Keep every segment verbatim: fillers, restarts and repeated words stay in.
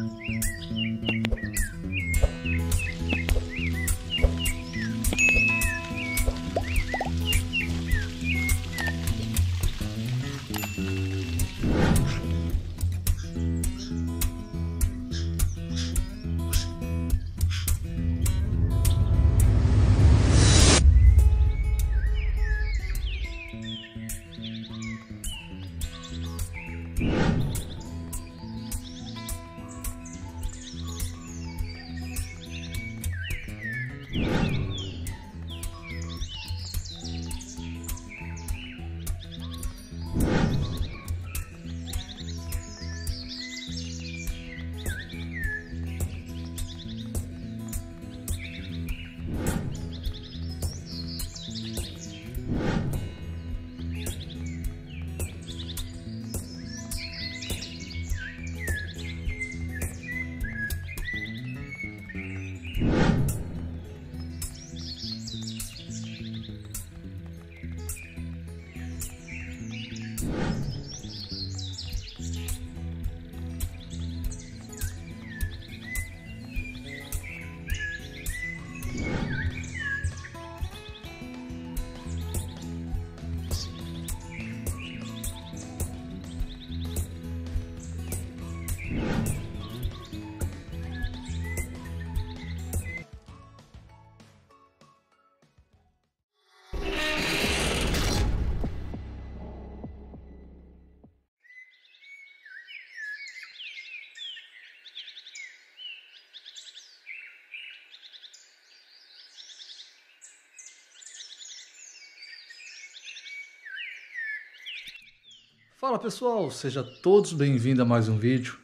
Fala pessoal, sejam todos bem-vindos a mais um vídeo.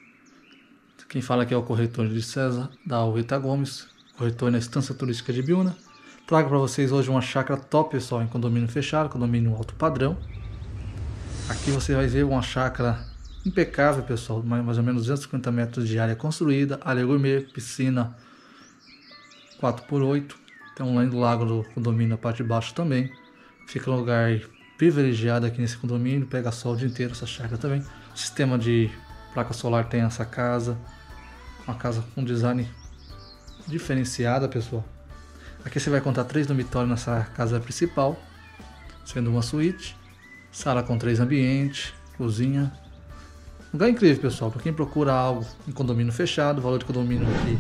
Quem fala aqui é o corretor de César, da Rita Gomes, corretor na Estância Turística de Biúna. Trago para vocês hoje uma chácara top, pessoal, em condomínio fechado, condomínio alto padrão. Aqui você vai ver uma chácara impecável, pessoal, mais ou menos duzentos e cinquenta metros de área construída, área gourmet, piscina quatro por oito. Tem um do lago do condomínio na parte de baixo também. Fica um lugar privilegiado aqui nesse condomínio, pega sol o dia inteiro essa chácara também. Sistema de placa solar tem essa casa, uma casa com design diferenciada, pessoal. Aqui você vai encontrar três dormitórios nessa casa principal, sendo uma suíte, sala com três ambientes, cozinha. Lugar incrível, pessoal, para quem procura algo em condomínio fechado. O valor de condomínio aqui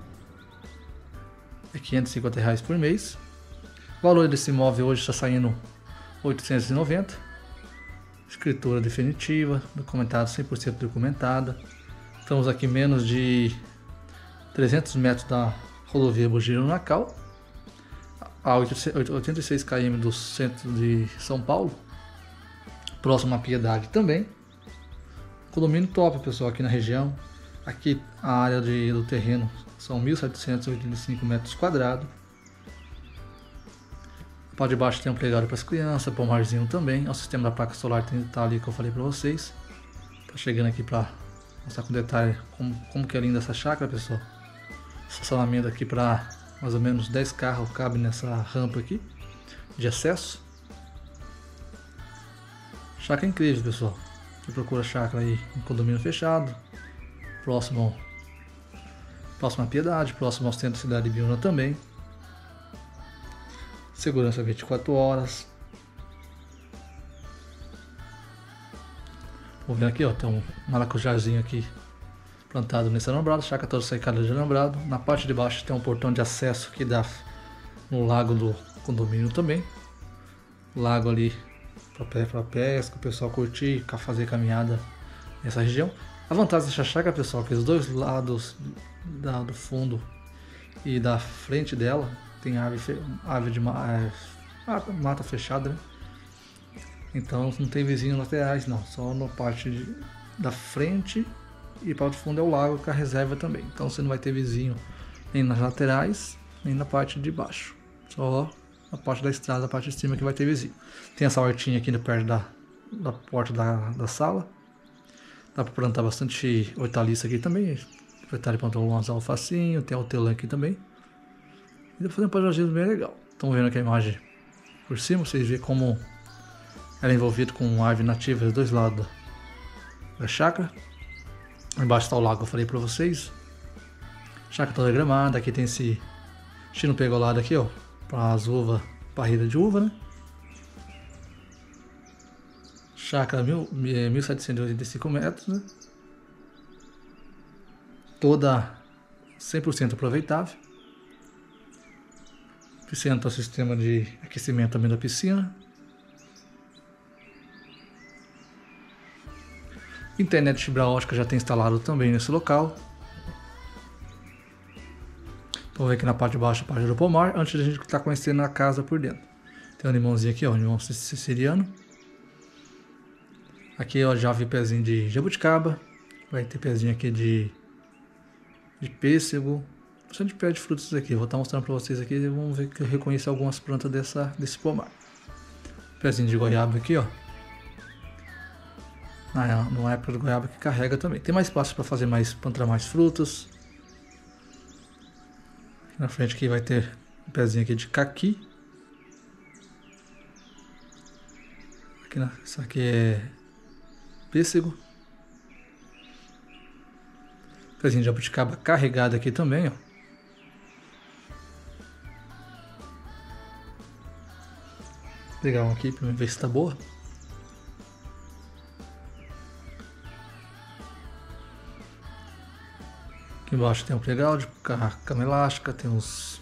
é quinhentos e cinquenta reais por mês. O valor desse imóvel hoje está saindo oitocentos e noventa. Escritura definitiva, documentada, cem por cento documentada. Estamos aqui menos de trezentos metros da rodovia Bugiro Nacal, a oitenta e seis quilômetros do centro de São Paulo, próximo à Piedade também. Condomínio top, pessoal, aqui na região. Aqui a área de, do terreno são mil setecentos e oitenta e cinco metros quadrados. A parte de baixo tem um plegado para as crianças, pomarzinho também. O sistema da placa solar tem tá ali que eu falei para vocês. Tá chegando aqui para mostrar com detalhe como, como que é linda essa chácara, pessoal. Estacionamento aqui para mais ou menos dez carros cabe nessa rampa aqui de acesso. Chácara incrível, pessoal. Você procura chácara aí em condomínio fechado, próximo, próximo à Piedade, próximo ao centro da cidade de Biúna também. Segurança vinte e quatro horas. Vou ver aqui, ó, tem um maracujazinho aqui plantado nesse alambrado, chácara toda cercada de alambrado. Na parte de baixo tem um portão de acesso que dá no lago do condomínio também. Lago ali para pesca, o pessoal curtir, fazer caminhada nessa região. A vantagem dessa chácara, pessoal, é que os dois lados da, do fundo e da frente dela tem árvore, árvore de mata, mata fechada, né? Então não tem vizinhos laterais não, só na parte de, da frente, e para o fundo é o lago com a reserva também. Então você não vai ter vizinho nem nas laterais, nem na parte de baixo, só na parte da estrada, na parte de cima que vai ter vizinho. Tem essa hortinha aqui perto da, da porta da, da sala. Dá para plantar bastante hortaliça aqui também. O proprietário plantou umas alfacinho, tem hortelã aqui também. E dá para fazer um paisagismo bem legal. Estão vendo aqui a imagem por cima, vocês veem como ela é envolvida com árvore nativa dos dois lados da chácara. Embaixo está o lago que eu falei pra vocês. Chácara toda gramada. Aqui tem esse chino pegolado aqui, ó. Para as uvas, parreira de uva, né? Chácara mil setecentos e oitenta e cinco metros, né? Toda cem por cento aproveitável. Piscina tem o sistema de aquecimento também da piscina. Internet de fibra ótica já tem instalado também nesse local. Vamos ver aqui na parte de baixo a parte do pomar, antes de a gente estar conhecendo a casa por dentro. Tem um limãozinho aqui, ó, um limão siciliano. Aqui ó, já vi pezinho de jabuticaba. Vai ter pezinho aqui de, de pêssego. Bastante pé de frutas aqui. Vou estar mostrando para vocês aqui. Vamos ver que eu reconheço algumas plantas dessa, desse pomar. Pezinho de goiaba aqui, ó. Na, na época do goiaba que carrega também. Tem mais espaço para fazer mais, plantar mais frutas. Na frente aqui vai ter um pezinho aqui de caqui. Aqui na, isso aqui é pêssego. Pezinho de jabuticaba carregado aqui também, ó. Vou pegar um aqui para ver se tá boa. Aqui embaixo tem um playground, cama elástica, tem uns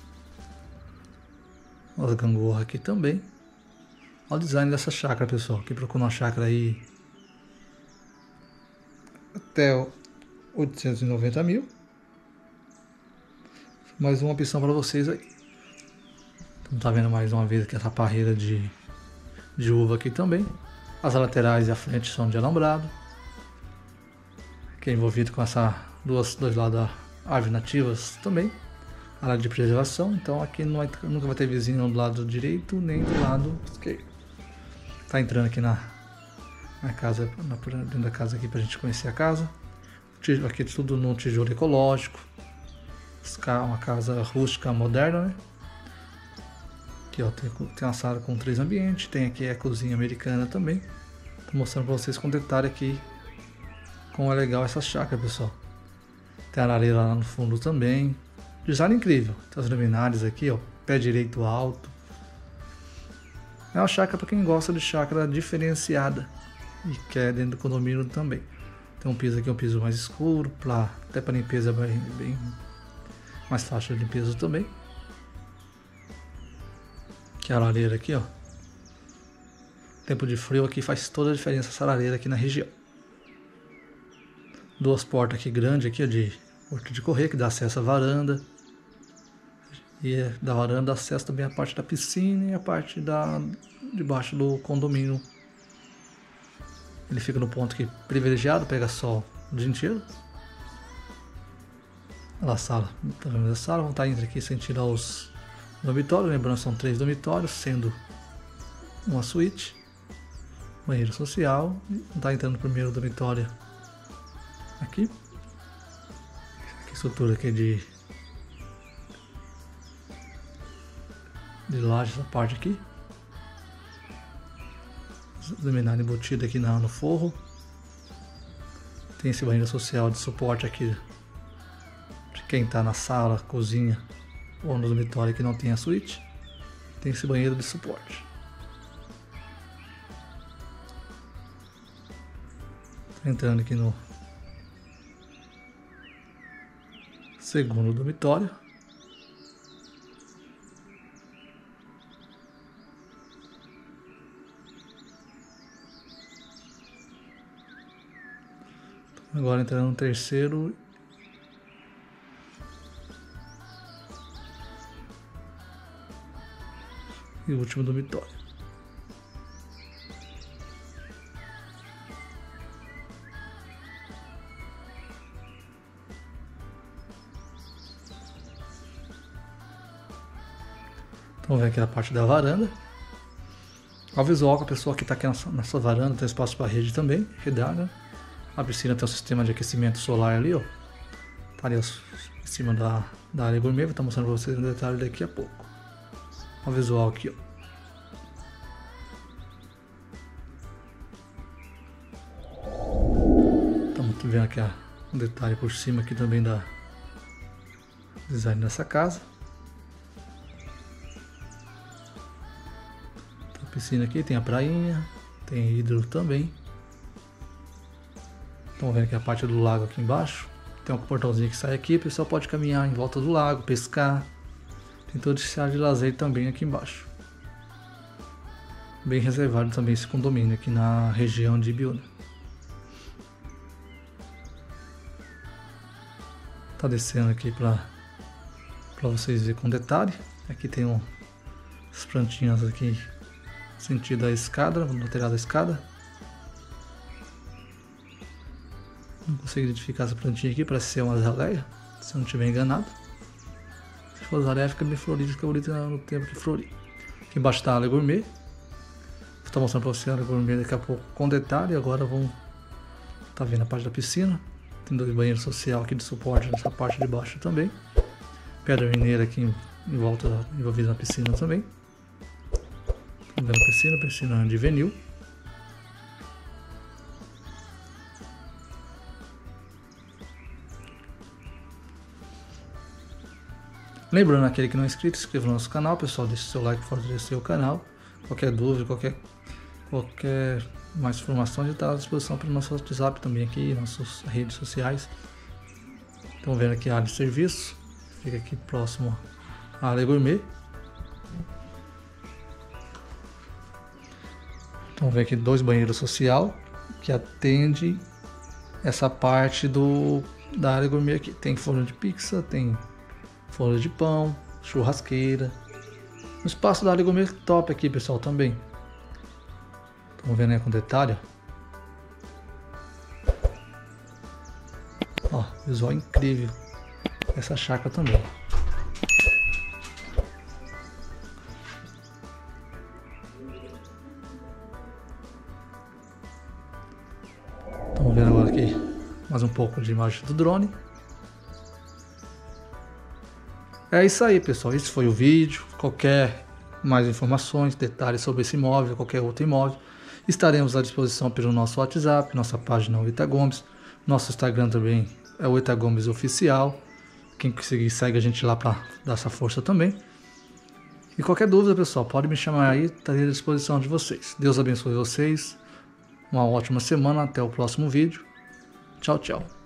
umas gangorras aqui também. Olha o design dessa chácara, pessoal. Quem procura uma chácara aí até oitocentos e noventa mil. Mais uma opção para vocês aí. Então tá vendo mais uma vez aqui essa parreira de, de uva aqui também. As laterais e a frente são de alambrado. Aqui é envolvido com essa duas, dois lados da árvores nativas também, área de preservação, então aqui não vai, nunca vai ter vizinho do lado direito nem do lado esquerdo. Tá entrando aqui na, na casa, na, dentro da casa aqui pra gente conhecer a casa. Aqui tudo no tijolo ecológico, uma casa rústica moderna, né? Aqui ó, tem, tem uma sala com três ambientes, tem aqui a cozinha americana também. Tô mostrando pra vocês com detalhe aqui como é legal essa chácara, pessoal. Tem a lareira lá no fundo também. Design incrível. Tem as luminárias aqui, ó. Pé direito alto. É uma chácara para quem gosta de chácara diferenciada. E quer dentro do condomínio também. Tem um piso aqui, um piso mais escuro. Pra, até para limpeza bem, bem mais fácil de limpeza também. Aqui a lareira aqui, ó. Tempo de frio aqui faz toda a diferença essa lareira aqui na região. Duas portas aqui grandes aqui, ó, de porta de correr, que dá acesso à varanda. E da varanda dá acesso também à parte da piscina e a parte da, de baixo do condomínio. Ele fica no ponto aqui privilegiado, pega sol o dia inteiro. Olha lá a sala, tá vendo a sala? Vamos estar indo aqui sentindo aos dormitórios, lembrando são três dormitórios, sendo uma suíte. Banheiro social, tá entrando no primeiro dormitório. Aqui, aqui estrutura aqui de de laje, essa parte aqui, luminária embutida aqui no forro. Tem esse banheiro social de suporte aqui de quem está na sala, cozinha ou no dormitório que não tem a suíte. Tem esse banheiro de suporte. Tô entrando aqui no segundo dormitório. Agora entrando no terceiro e último dormitório. Então vem aqui a parte da varanda. Ao visual que a pessoa que está aqui na sua varanda tem espaço para rede também, redar, né? A piscina tem um sistema de aquecimento solar ali, ó. Tá ali em cima da, da área gourmet, vou estar mostrando para vocês no detalhe daqui a pouco. Olha o visual aqui, ó. Estamos vendo aqui a Um detalhe por cima aqui também da design dessa casa. Tem a piscina aqui, tem a prainha, tem hidro também. Estão vendo que a parte do lago aqui embaixo. Tem um portãozinho que sai aqui, o pessoal pode caminhar em volta do lago, pescar. Tem todo esse área de lazer também aqui embaixo. Bem reservado também esse condomínio aqui na região de Ibiúna. Tá descendo aqui para para vocês verem com detalhe. Aqui tem um, as plantinhas aqui sentido a escada, no lateral da escada. Não consigo identificar essa plantinha aqui, parece ser uma azaleia, se eu não estiver enganado. Se for azaleia fica bem florida, fica bonita no tempo que florir. Aqui embaixo está a área gourmet. Vou estar mostrando para você a área gourmet daqui a pouco com detalhe. Agora vamos tá vendo a parte da piscina. Tem dois banheiros social aqui de suporte nessa parte de baixo também. Pedra mineira aqui em, em volta, envolvida na piscina também. Estamos vendo a piscina, piscina de vinil. Lembrando, aquele que não é inscrito, se inscreva no nosso canal, pessoal, deixe seu like para fortalecer o canal. Qualquer dúvida, qualquer, qualquer mais informação, a gente está à disposição para o nosso WhatsApp também aqui, nossas redes sociais. Estão vendo aqui a área de serviço, fica aqui próximo à área gourmet. Estão vendo aqui dois banheiros social que atende essa parte do, da área gourmet aqui. Tem forno de pizza, tem forno de pão, churrasqueira. O espaço da área gourmet top aqui, pessoal, também. Estão vendo aí com detalhe? Ó, visual incrível. Essa chácara também. Estão vendo agora aqui mais um pouco de imagem do drone. É isso aí, pessoal, esse foi o vídeo. Qualquer mais informações, detalhes sobre esse imóvel, qualquer outro imóvel, estaremos à disposição pelo nosso WhatsApp, nossa página é o Ita Gomes, nosso Instagram também é o Ita Gomes Oficial. Quem conseguir, segue a gente lá para dar essa força também. E qualquer dúvida, pessoal, pode me chamar aí, estarei à disposição de vocês. Deus abençoe vocês, uma ótima semana, até o próximo vídeo. Tchau, tchau.